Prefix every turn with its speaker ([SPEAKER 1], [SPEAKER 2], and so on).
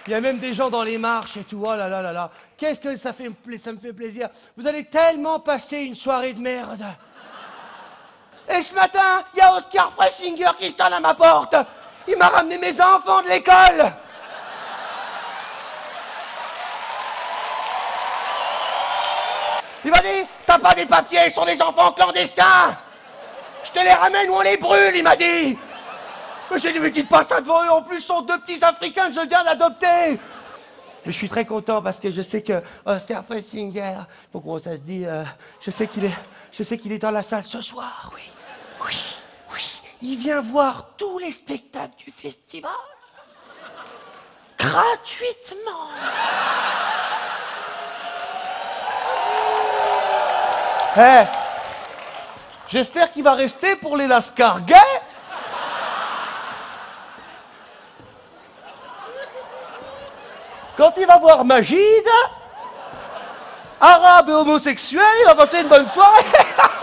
[SPEAKER 1] Il y a même des gens dans les marches et tout. Oh là là là là. Qu'est-ce que ça me fait plaisir. Vous allez tellement passer une soirée de merde. Et ce matin, il y a Oscar Freisinger qui sonne à ma porte. Il m'a ramené mes enfants de l'école. Il m'a dit, t'as pas des papiers, ils sont des enfants clandestins. Je te les ramène ou on les brûle, il m'a dit. Mais j'ai dit, mais dites pas ça devant eux, en plus, ce sont deux petits Africains que je viens d'adopter. Mais je suis très content parce que je sais que Oscar Freisinger, pour comment ça se dit, je sais qu'il est dans la salle ce soir, oui. Oui, oui. Il vient voir tous les spectacles du festival. Gratuitement. Eh, j'espère qu'il va rester pour les lascars gays. Quand il va voir Magid, arabe et homosexuel, il va passer une bonne soirée.